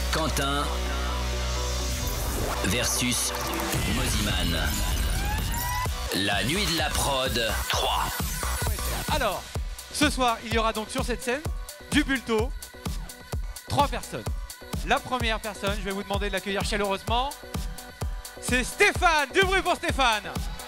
Quentin versus Moziman. La nuit de la prod 3. Alors, ce soir, il y aura donc sur cette scène du Bulto 3 personnes. La première personne, je vais vous demander de l'accueillir chaleureusement, c'est Stéphane. Du bruit pour Stéphane.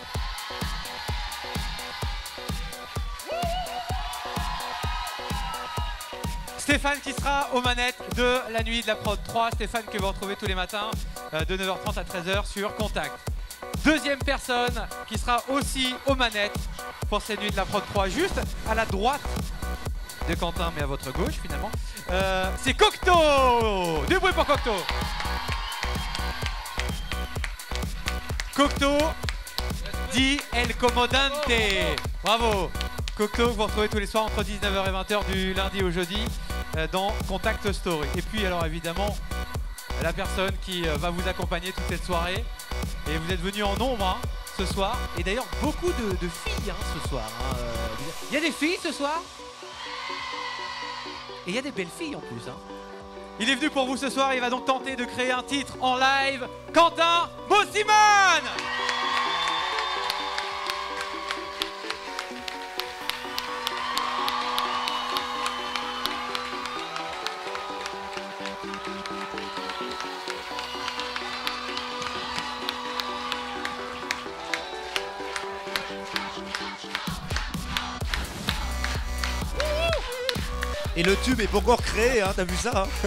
Stéphane qui sera aux manettes de la nuit de la prod 3. Stéphane que vous retrouvez tous les matins de 9h30 à 13h sur Contact. Deuxième personne qui sera aussi aux manettes pour cette nuit de la prod 3, juste à la droite de Quentin, mais à votre gauche finalement. C'est Cocteau. Du bruit pour Cocteau. Cocteau dit El Comodante. Bravo. Cocteau, vous retrouvez tous les soirs entre 19h et 20h du lundi au jeudi dans Contact Story. Et puis alors évidemment, la personne qui va vous accompagner toute cette soirée. Et vous êtes venus en nombre hein, ce soir. Et d'ailleurs beaucoup de filles hein, ce soir. Hein. Il y a des filles ce soir. Et il y a des belles filles en plus. Hein. Il est venu pour vous ce soir et il va donc tenter de créer un titre en live. Quentin Moziman. Et le tube est pas encore créé, hein, t'as vu ça hein.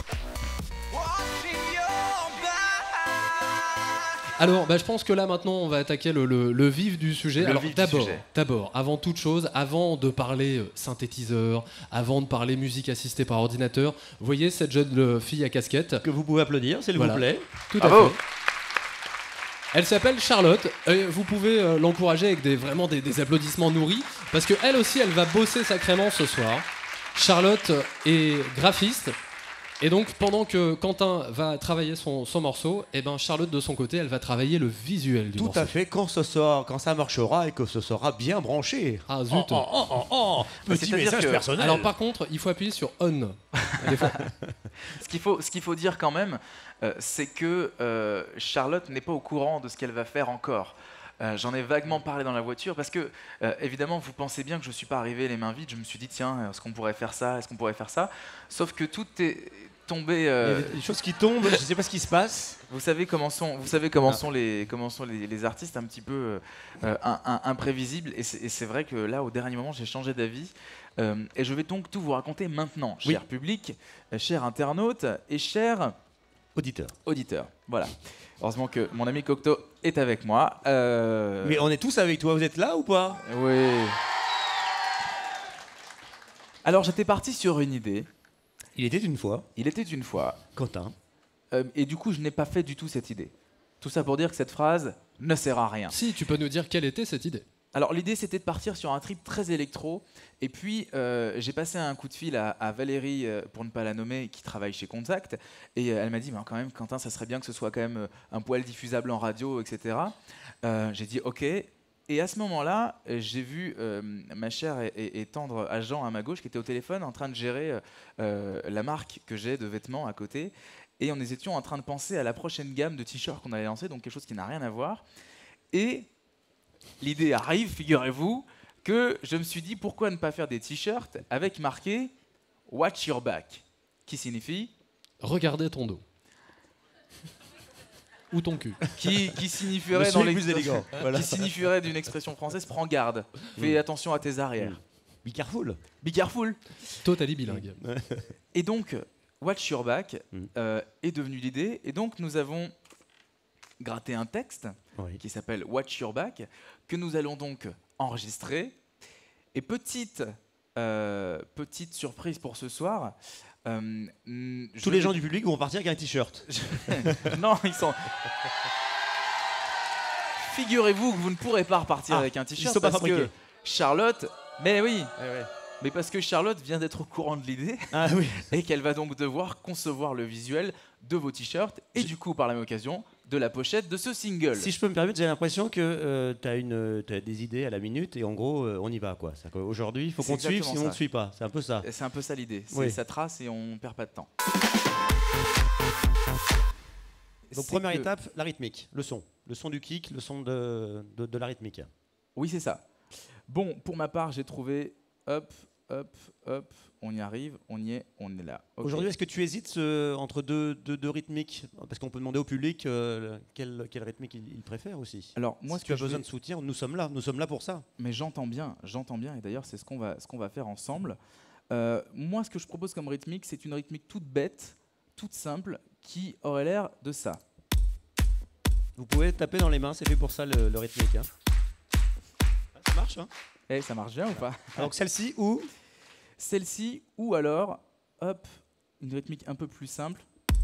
Alors, je pense que là, maintenant, on va attaquer le vif du sujet. Alors, d'abord, avant toute chose, avant de parler synthétiseur, avant de parler musique assistée par ordinateur, vous voyez cette jeune fille à casquette que vous pouvez applaudir, s'il vous plaît. Tout à fait. Elle s'appelle Charlotte. Vous pouvez l'encourager avec vraiment des applaudissements nourris, parce qu'elle aussi, elle va bosser sacrément ce soir. Charlotte est graphiste. Et donc, pendant que Quentin va travailler son morceau, et Charlotte, de son côté, elle va travailler le visuel du morceau. Tout à fait, quand ça marchera et que ce sera bien branché. Ah, zut. Petit message personnel. Alors, par contre, il faut appuyer sur on. Ce qu'il faut dire quand même, c'est que Charlotte n'est pas au courant de ce qu'elle va faire encore. J'en ai vaguement parlé dans la voiture parce que, évidemment, vous pensez bien que je ne suis pas arrivé les mains vides. Je me suis dit, tiens, est-ce qu'on pourrait faire ça? Est-ce qu'on pourrait faire ça? Sauf que tout est tombé. Il y a des choses qui tombent, je ne sais pas ce qui se passe. Vous savez comment sont les artistes un petit peu imprévisibles. Et c'est vrai que là, au dernier moment, j'ai changé d'avis. Et je vais donc tout vous raconter maintenant, cher public, cher internaute et cher auditeur. Voilà. Heureusement que mon ami Cocteau est avec moi. Mais on est tous avec toi, vous êtes là ou pas? Oui. Alors j'étais parti sur une idée. Il était une fois. Quentin. Et du coup, je n'ai pas fait du tout cette idée. Tout ça pour dire que cette phrase ne sert à rien. Si, tu peux nous dire quelle était cette idée? Alors l'idée, c'était de partir sur un trip très électro. Et puis, j'ai passé un coup de fil à Valérie, pour ne pas la nommer, qui travaille chez Contact. Et elle m'a dit, mais quand même, Quentin, ça serait bien que ce soit quand même un poil diffusable en radio, etc. J'ai dit, OK. Et à ce moment-là, j'ai vu ma chère et tendre agent à ma gauche qui était au téléphone en train de gérer la marque que j'ai de vêtements à côté. Et on étions en train de penser à la prochaine gamme de t-shirts qu'on allait lancer, donc quelque chose qui n'a rien à voir. Et l'idée arrive, figurez-vous, que je me suis dit pourquoi ne pas faire des t-shirts avec marqué « Watch your back » qui signifie « Regardez ton dos ». Ou ton cul. Qui signifierait qui signifierait d'une expression française « Prends garde, fais attention à tes arrières ». Be careful. Be careful. Totally bilingue. Et donc, « Watch your back » est devenu l'idée. Et donc, nous avons gratté un texte qui s'appelle « Watch your back » que nous allons donc enregistrer. Et petite surprise pour ce soir. Tous les gens du public vont partir avec un t-shirt. Non, ils sont. Figurez-vous que vous ne pourrez pas repartir avec un t-shirt parce que Charlotte. Mais oui. Mais parce que Charlotte vient d'être au courant de l'idée et qu'elle va donc devoir concevoir le visuel de vos t-shirts et du coup, par la même occasion, de la pochette de ce single. Si je peux me permettre, j'ai l'impression que t'as des idées à la minute et en gros, on y va, quoi. Aujourd'hui, il faut qu'on te suive, sinon on ne te suit pas. C'est un peu ça. C'est un peu ça l'idée. Oui. Ça trace et on perd pas de temps. Donc c'est première que- étape, la rythmique, le son du kick, le son de la rythmique. Oui, c'est ça. Bon, pour ma part, j'ai trouvé hop, hop, hop, on y arrive, on y est, on est là. Ok. Aujourd'hui, est-ce que tu hésites entre deux rythmiques? Parce qu'on peut demander au public quelle rythmique il préfère aussi. Alors, moi, Si ce tu as que je besoin vais- de soutien, nous sommes là pour ça. Mais j'entends bien, et d'ailleurs, c'est ce qu'on va faire ensemble. Moi, ce que je propose comme rythmique, c'est une rythmique toute bête, toute simple, qui aurait l'air de ça. Vous pouvez taper dans les mains, c'est fait pour ça le rythmique. Hein. Ça marche, hein? Eh, ça marche bien ou pas? Donc celle-ci ou Celle-ci, ou alors, hop, une rythmique un peu plus simple.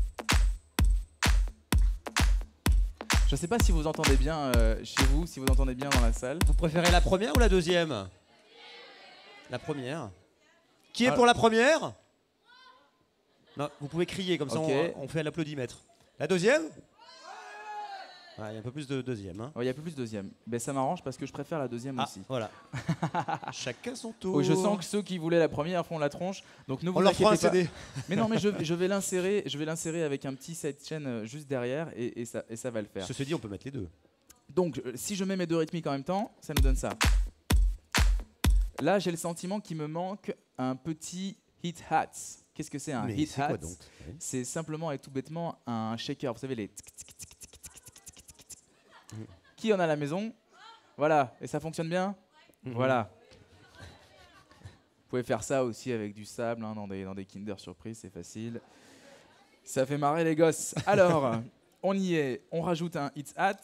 Je ne sais pas si vous entendez bien chez vous, si vous entendez bien dans la salle. vous préférez la première ou la deuxième? La première. Qui est pour la première? Non, vous pouvez crier comme ça, Ok. on fait l'applaudimètre. La deuxième? Ouais, il y a un peu plus de deuxième. Hein. Il y a un peu plus deuxième. Ben, ça m'arrange parce que je préfère la deuxième Ah, aussi. voilà. Chacun son tour. Oui, je sens que ceux qui voulaient la première font la tronche, donc ne vous on leur fera un inquiétez pas. CD. Mais non, mais je vais l'insérer avec un petit sidechain juste derrière et ça va le faire. Ceci dit, on peut mettre les deux. Donc, si je mets mes deux rythmiques en même temps, ça nous donne ça. Là, j'ai le sentiment qu'il me manque un petit hit hats. Qu'est-ce que c'est un Mais hit c'est hats? quoi donc? Oui. C'est simplement et tout bêtement un shaker. Vous savez, les tic, tic, tic, tic, tic, tic, tic, tic, tic, tic. Qui en a à la maison? Voilà. Et ça fonctionne bien? Voilà. Vous pouvez faire ça aussi avec du sable hein, dans des Kinder Surprise, c'est facile. Ça fait marrer les gosses. Alors, on y est. On rajoute un hit hat.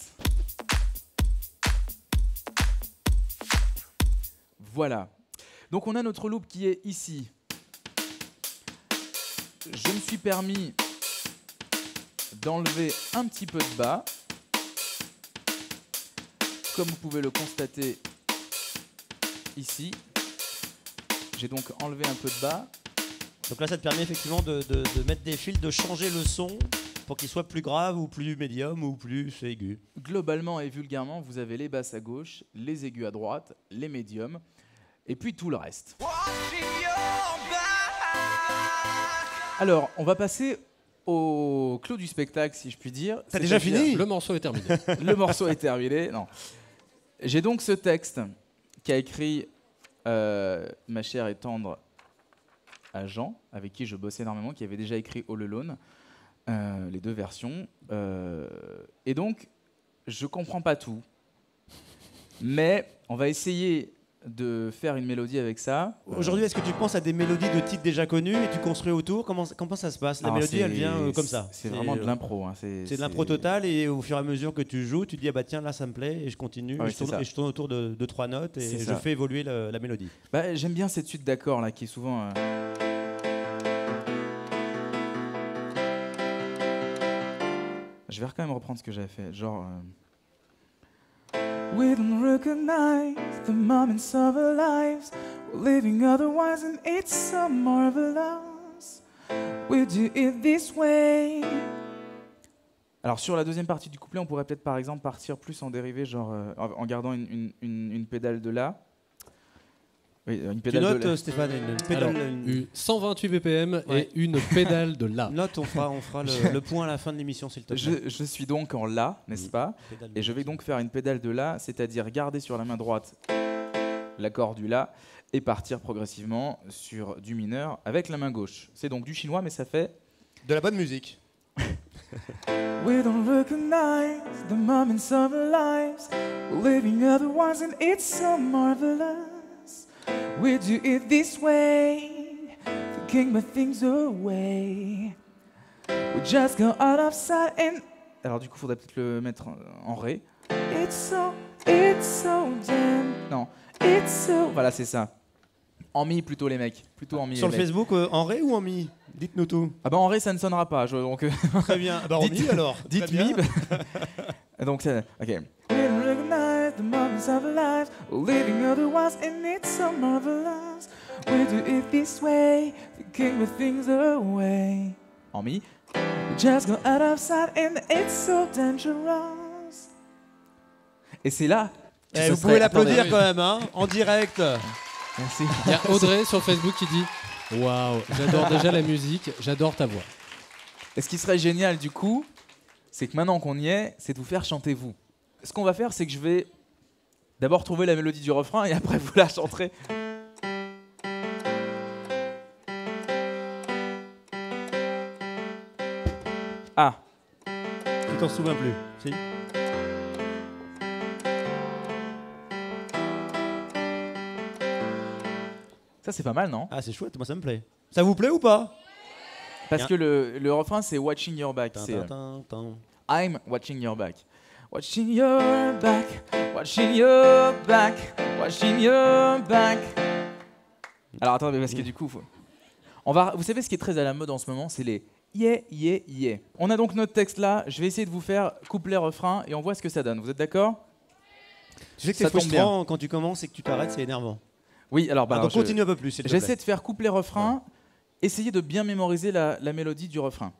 Voilà. Donc on a notre loop qui est ici. Je me suis permis d'enlever un petit peu de bas. Comme vous pouvez le constater ici. J'ai donc enlevé un peu de bas. Donc là, ça te permet effectivement de mettre des fils, de changer le son pour qu'il soit plus grave ou plus médium ou plus aigu. Globalement et vulgairement, vous avez les basses à gauche, les aigus à droite, les médiums, et puis tout le reste. Alors, on va passer au clos du spectacle, si je puis dire. T'as déjà C'est-à-dire- fini Le morceau est terminé. Le morceau est terminé. Non. J'ai donc ce texte qu'a écrit ma chère et tendre à Jean, avec qui je bossais énormément, qui avait déjà écrit All Alone, les deux versions. Et donc, je comprends pas tout. Mais on va essayer de faire une mélodie avec ça. Aujourd'hui, est-ce que tu penses à des mélodies de titres déjà connus et tu construis autour? Comment ça se passe? La Alors, mélodie, c'est- elle vient comme ça. C'est vraiment de l'impro. Hein. C'est de l'impro total et au fur et à mesure que tu joues, tu te dis ah bah tiens là ça me plaît et je continue Ouais, et, je tourne autour de trois notes et C'est je ça. fais évoluer la mélodie. Bah, j'aime bien cette suite d'accords là qui est souvent. Je vais quand même reprendre ce que j'avais fait. Genre. We don't recognize the moments of our lives. We're living otherwise, and it's so marvelous. We do it this way. Alors, sur la deuxième partie du couplet, on pourrait peut-être par exemple partir plus en dérivé, genre en gardant une pédale de La. Oui, une Tu pédale notes de La. Stéphane, une pédale, Alors, une 128 BPM Ouais. et une pédale de La. note, on fera le point à la fin de l'émission s'il te plaît. Je suis donc en La, n'est-ce pas? Pédale Et je vais donc faire une pédale de La, c'est-à-dire garder sur la main droite l'accord du La et partir progressivement sur du mineur avec la main gauche. C'est donc du chinois, mais ça fait... de la bonne musique. We don't recognize the moments of our lives. We're living otherwise, and it's so marvelous. We do it this way, thinking but things away. We just go out of sight and... Alors du coup, faudrait peut-être le mettre en Ré. It's so damn... Non, it's so... Voilà, c'est ça. En Mi plutôt les mecs. Plutôt en Mi. Sur les le mecs. Facebook, en Ré ou en Mi? Dites-nous tout. Ah bah en Ré, ça ne sonnera pas. Donc... Très bien. Bah, en Dites- Mi alors. Dites Très bien. mi. Donc c'est... Ok. We don't recognize the moments of our lives. We're living otherwise, and it's so marvelous. We do it this way, thinking with things away. En Mi. We just go out of sight, and it's so dangerous. Et c'est là. que Eh, ce vous serait- pouvez l'applaudir Attendez. quand même, hein, en direct. Merci. Il y a Audrey sur Facebook qui dit Waouh, j'adore déjà la musique, j'adore ta voix. Et ce qui serait génial du coup, c'est que maintenant qu'on y est, c'est de vous faire chanter vous. Ce qu'on va faire, c'est que je vais d'abord trouver la mélodie du refrain et après vous la chanterez. Ah, Tu t'en souviens plus. Si. ça c'est pas mal, non? Ah, c'est chouette, moi ça me plaît. Ça vous plaît ou pas? Parce que le refrain, c'est Watching Your Back. Tin, C'est tin, tin, tin. I'm watching your back. Watching your back, watching your back, watching your back. Alors attendez, parce que du coup, vous savez ce qui est très à la mode en ce moment, c'est les yeah, yeah, yeah. On a donc notre texte là, je vais essayer de vous faire couplet refrain et on voit ce que ça donne. Vous êtes d'accord? Tu sais que Ça c'est tombe frustrant quand tu commences et que tu t'arrêtes, c'est énervant. Oui, alors, bah, Ah, alors donc continue un peu plus, s'il te plaît. j'essaie de faire couplet refrain, essayez de bien mémoriser la mélodie du refrain.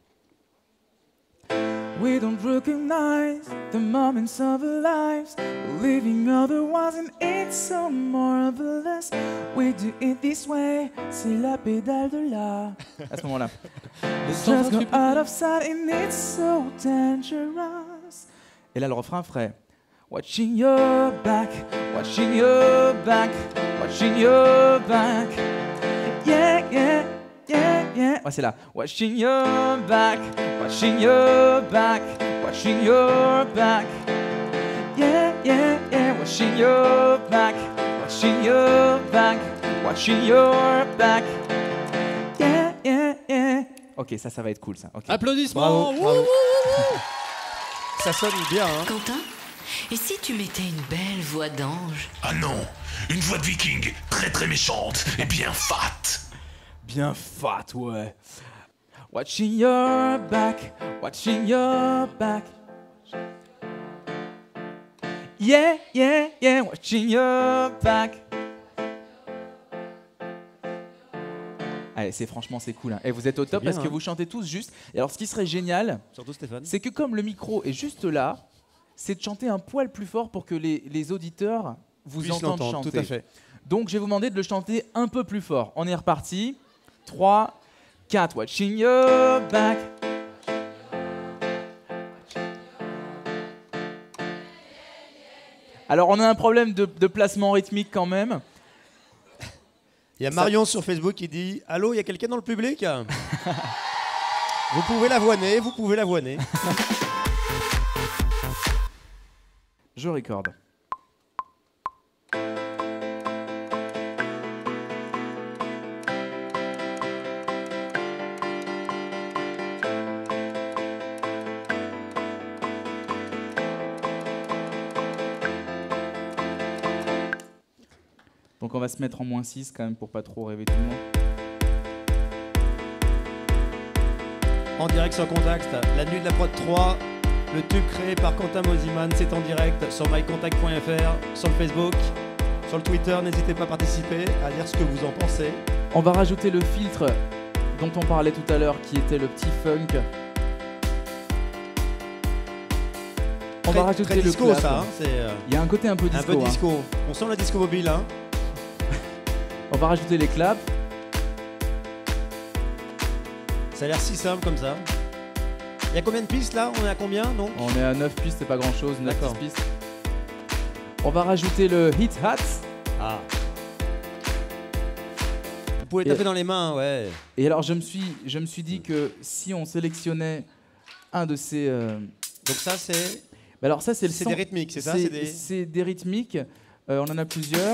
We don't recognize the moments of our lives, living otherwise and it's so marvelous. We do it this way, c'est la pédale de la. À ce moment-là. Let's just go out of sight and it's so dangerous. Et là le refrain ferait watching your back, watching your back, watching your back. Yeah, yeah. Yeah, yeah. Ouais, c'est là. Watching your back, watching your back, watching your back. Yeah, yeah, yeah. Watching your back, watching your back, watching your back. Yeah, yeah, yeah. Ok, ça va être cool, ça. Okay. Applaudissements. Bravo, bravo. Ça sonne bien, hein. Quentin, et si tu mettais une belle voix d'ange? Ah non, une voix de viking, très très méchante et bien fat. Bien fat, ouais. Watching your back, watching your back. Yeah, yeah, yeah, watching your back. Allez, franchement, c'est cool. Hein. Et vous êtes au top bien, parce que hein. vous chantez tous juste. Et alors, ce qui serait génial, Surtout Stéphane. c'est que comme le micro est juste là, c'est de chanter un poil plus fort pour que les auditeurs vous Puisse entendent l'entendre, chanter. tout à fait. Donc, je vais vous demander de le chanter un peu plus fort. On est reparti. 3, 4. Watching your back. Alors, on a un problème de placement rythmique quand même. Il y a Marion sur Facebook qui dit « Allô, il y a quelqu'un dans le public ?» Vous pouvez l'avoiner, vous pouvez l'avoiner. Je recorde. Donc on va se mettre en -6 quand même pour pas trop rêver tout le monde. En direct sur Contact, la nuit de la prod 3, le tube créé par Quentin Mosiman, c'est en direct sur mycontact.fr, sur le Facebook, sur le Twitter. N'hésitez pas à participer, à dire ce que vous en pensez. On va rajouter le filtre dont on parlait tout à l'heure qui était le petit funk. On va rajouter très le disco, clap. ça. Hein, Il y a un côté un peu disco. un peu hein. disco. On sent la disco mobile. Hein. On va rajouter les claps. Ça a l'air si simple comme ça. Il y a combien de pistes là? On est à combien? Non. On est à 9 pistes, c'est pas grand chose, 9 D'accord. pistes. On va rajouter le hit hats. Ah. Vous pouvez taper dans les mains, ouais. Et alors je me suis dit que si on sélectionnait un de ces... Donc ça c'est... bah alors ça c'est le C'est son- des rythmiques, c'est ça? C'est des rythmiques. On en a plusieurs.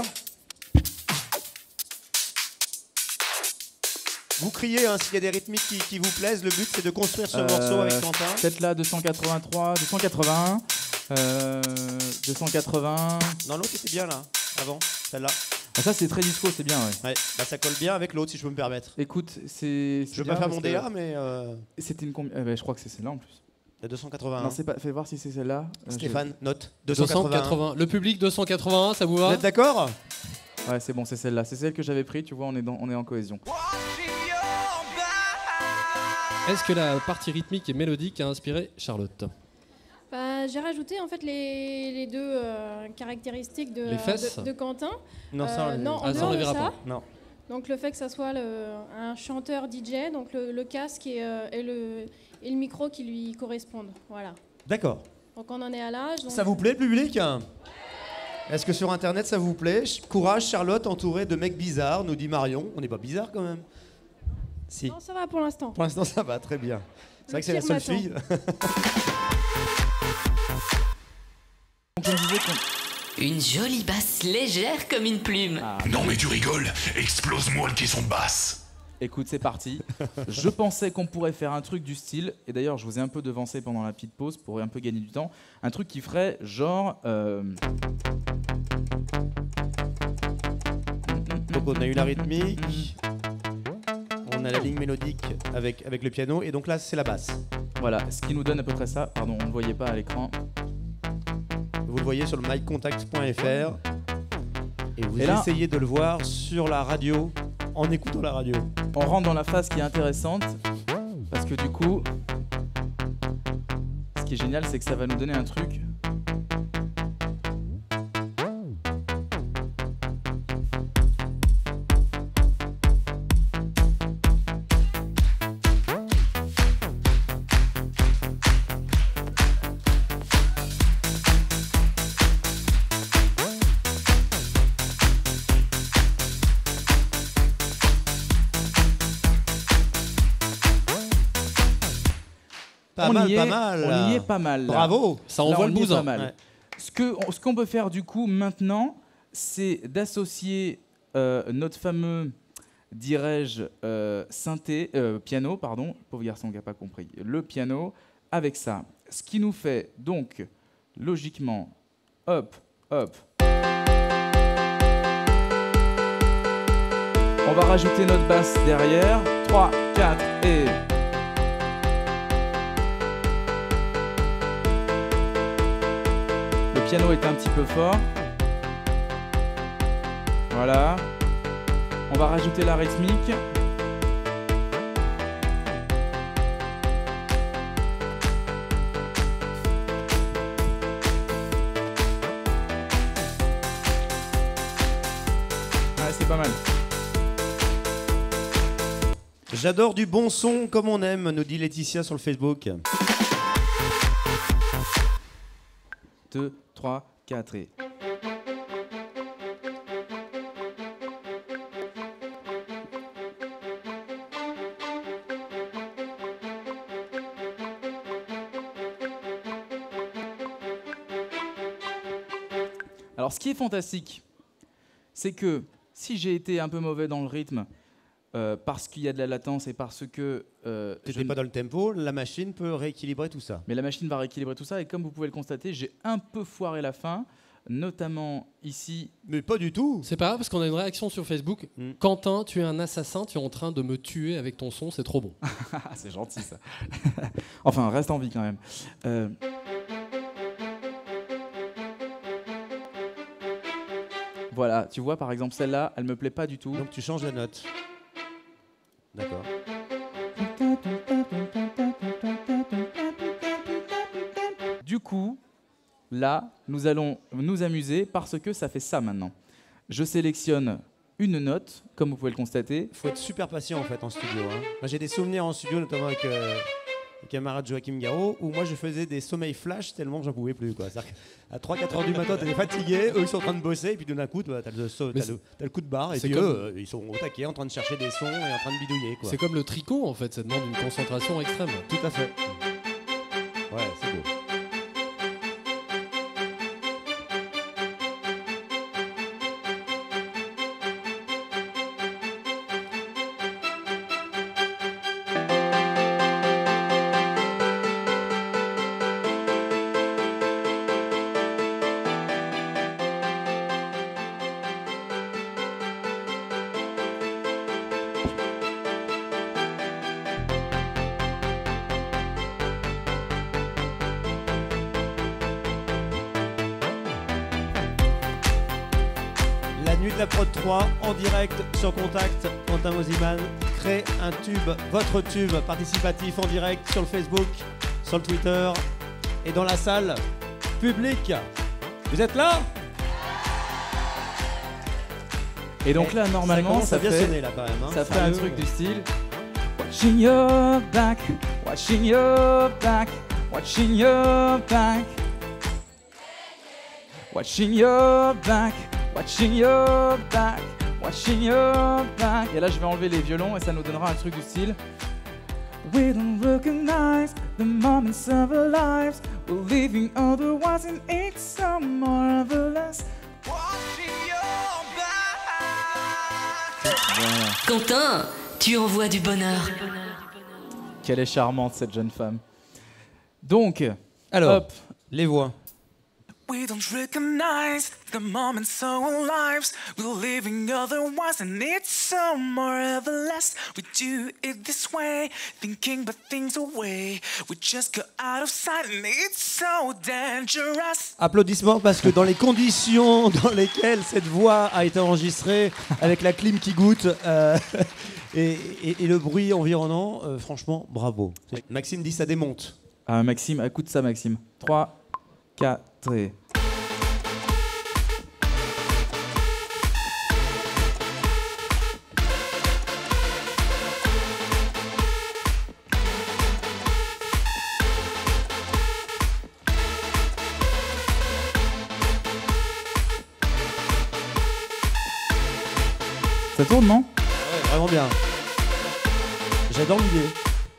Vous criez hein, s'il y a des rythmiques qui vous plaisent. Le but c'est de construire ce morceau avec Quentin. Peut-être là 283, 281, 280. Non, l'autre était bien là, avant, celle-là. Ah, ça c'est très disco, c'est bien. Ouais. Ouais, bah ça colle bien avec l'autre si je peux me permettre. Écoute, c'est. Je veux pas faire mon DA, mais C'était une combien je crois que c'est celle-là en plus. la 281. Non, c'est pas. Fais voir si c'est celle-là. Stéphane, note 281. 280. Le public 281, ça vous va? Vous êtes d'accord? Ouais, c'est bon, c'est celle-là. C'est celle que j'avais pris. Tu vois, on est en cohésion. Est-ce que la partie rythmique et mélodique a inspiré Charlotte? Bah, j'ai rajouté en fait les deux caractéristiques Les fesses de Quentin. Non, ça, non, en Ah, ça, on dehors les de verra ça. pas. non. Donc le fait que ça soit un chanteur DJ, donc le casque et le micro qui lui correspondent. Voilà. D'accord. Donc on en est à l'âge. donc- Ça vous plaît, le public? Est-ce que sur Internet, ça vous plaît? Courage, Charlotte, entourée de mecs bizarres, nous dit Marion. On n'est pas bizarre quand même. Si. Non, ça va pour l'instant. Pour l'instant, ça va, très bien. C'est vrai que c'est la pire seule m'attend. fille. Donc on disait qu'on... Une jolie basse légère comme une plume. Non mais tu rigoles, explose-moi le caisson de basse. Écoute, c'est parti. Je pensais qu'on pourrait faire un truc du style, et d'ailleurs je vous ai un peu devancé pendant la petite pause pour un peu gagner du temps, un truc qui ferait genre... Donc on a eu la rythmique, on a la ligne mélodique avec le piano, et donc là c'est la basse. Voilà, ce qui nous donne à peu près ça. Pardon, on ne le voyait pas à l'écran. Vous le voyez sur le mycontact.fr et vous Et là- essayez de le voir sur la radio en écoutant la radio. On rentre dans la phase qui est intéressante, parce que du coup, ce qui est génial, c'est que ça va nous donner un truc. Pas On mal, y est, pas mal. On y est pas mal. là. Bravo. Ça Là, envoie on le y est bousin. pas mal. Ouais. Ce qu'on peut faire du coup maintenant, c'est d'associer notre fameux, dirais-je, piano, pardon, pauvre garçon qui n'a pas compris, le piano, avec ça. Ce qui nous fait donc, logiquement, hop, hop. On va rajouter notre basse derrière. 3, 4 et... Le piano est un petit peu fort. Voilà. On va rajouter la rythmique. Ouais, c'est pas mal. J'adore du bon son comme on aime, nous dit Laetitia sur le Facebook. 2, 3, 4 et... Alors, ce qui est fantastique, c'est que si j'ai été un peu mauvais dans le rythme, parce qu'il y a de la latence et parce que... T'étais pas dans le tempo, la machine peut rééquilibrer tout ça. Mais la machine va rééquilibrer tout ça, et comme vous pouvez le constater, j'ai un peu foiré la fin, notamment ici. Mais pas du tout. C'est pas grave parce qu'on a une réaction sur Facebook. Quentin, tu es un assassin, tu es en train de me tuer avec ton son, c'est trop bon. C'est gentil ça. Enfin, reste en vie quand même. Voilà, tu vois par exemple celle-là, elle me plaît pas du tout. Donc tu changes la note. D'accord. Du coup, là, nous allons nous amuser parce que ça fait ça maintenant. Je sélectionne une note, comme vous pouvez le constater. Faut être super patient en fait en studio. Hein. Moi, j'ai des souvenirs en studio, notamment avec le camarade Joachim Garraud, où moi je faisais des sommeils flash tellement que j'en pouvais plus. C'est-à-dire qu'à 3-4 heures du matin, t'es fatigué, eux ils sont en train de bosser, et puis d'un coup, t'as le coup de barre, et c'est puis comme- eux, ils sont au taquet en train de chercher des sons et en train de bidouiller. Quoi. C'est comme le tricot en fait, ça demande une concentration extrême. Tout à fait. Ouais, c'est beau. La nuit de la prod 3 en direct sur Contact. Quentin Mosiman crée un tube, votre tube participatif en direct sur le Facebook, sur le Twitter et dans la salle publique. Vous êtes là? Et donc là, normalement, commence ça à bien fait, sonner là quand même. Hein. ça fait un Sérieux. truc du style Watching your back, Watching your back. Watching your back. Watching your back. Watching your back. Et là, je vais enlever les violons et ça nous donnera un truc du style. We don't recognize the moments of our lives. We're living otherwise and it's so marvelous. Watching your back. Voilà. Quentin, tu envoies du bonheur. Qu'elle est charmante cette jeune femme. Donc, alors, hop. Les voix. We don't recognize the moments of our lives. We're living otherwise and it's so marvelous. We do it this way, thinking but things away. We just go out of sight and it's so dangerous. Applaudissements parce que dans les conditions dans lesquelles cette voix a été enregistrée, avec la clim qui goûte et le bruit environnant, franchement, bravo. Maxime dit ça démonte. Ah, Maxime, écoute ça Maxime. 3, 4 et... Ça tourne, non? Ouais, vraiment bien. J'adore l'idée.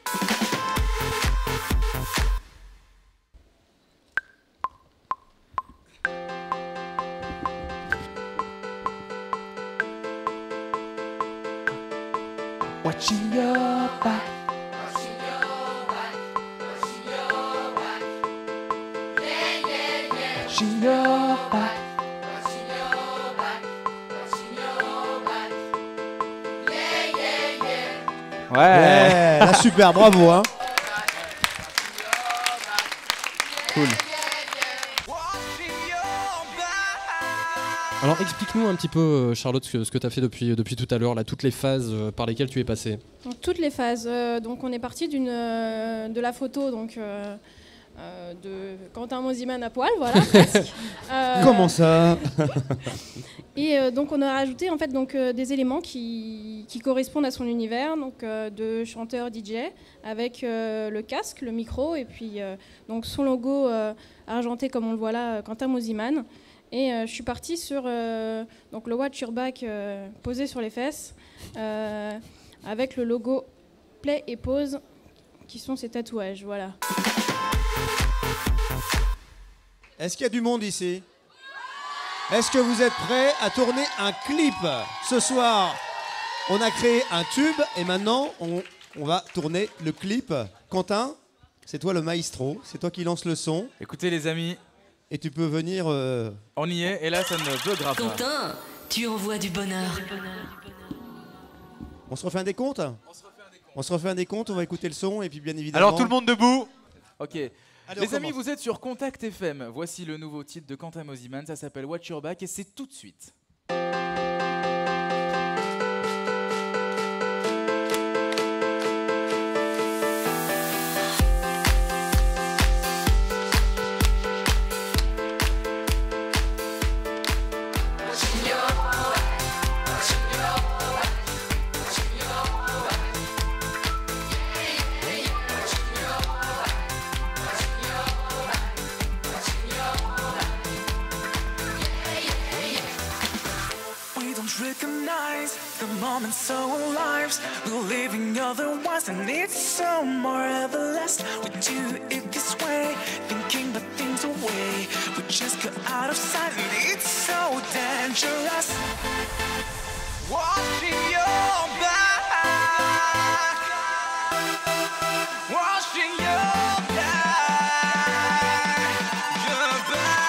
Watching your back. Watching your back. Watching your back. Yeah, yeah, yeah. Watching your back. Watching your back. Watching your back. Yeah, yeah, yeah. Ouais. Là, super, bravo hein. Cool. Alors explique-nous un petit peu, Charlotte, ce que tu as fait depuis tout à l'heure, là, toutes les phases par lesquelles tu es passée. Donc, toutes les phases. Donc on est parti de la photo donc, de Quentin Mosimann à poil, voilà. Presque. Comment ça? Et donc on a rajouté en fait donc des éléments qui correspondent à son univers, donc de chanteur DJ avec le casque, le micro et puis donc son logo argenté comme on le voit là, Quentin Mosimann. Et je suis partie sur donc le Watch Your Back posé sur les fesses avec le logo Play et Pause qui sont ces tatouages, voilà. Est-ce qu'il y a du monde ici? Est-ce que vous êtes prêts à tourner un clip? Ce soir, on a créé un tube et maintenant, on va tourner le clip. Quentin, c'est toi le maestro, c'est toi qui lance le son. Écoutez les amis. Et tu peux venir... On y est, et là ça ne buggera pas. Quentin, tu envoies du bonheur. On se refait un décompte? On se refait un décompte, on va écouter le son et puis bien évidemment... Alors tout le monde debout. Ok. Allez, les amis, vous êtes sur Contact FM. Voici le nouveau titre de Quentin Mosimann, ça s'appelle Watch Your Back et c'est tout de suite. Recognize the moments of our lives. We're living otherwise and it's so marvelous. We do it this way, thinking but things away. We just go out of sight and it's so dangerous. Watching your back. Watching your back. Your back.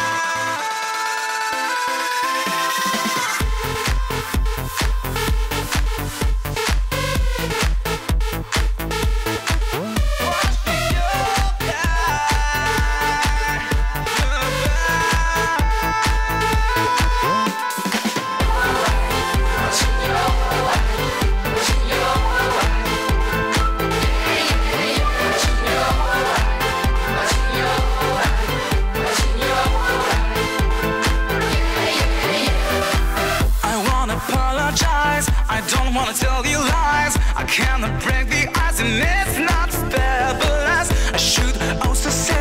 I don't wanna tell you lies. I cannot break the ice and it's not fabulous. I should also say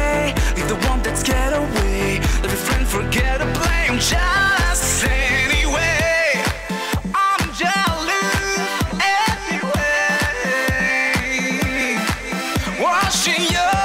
watching your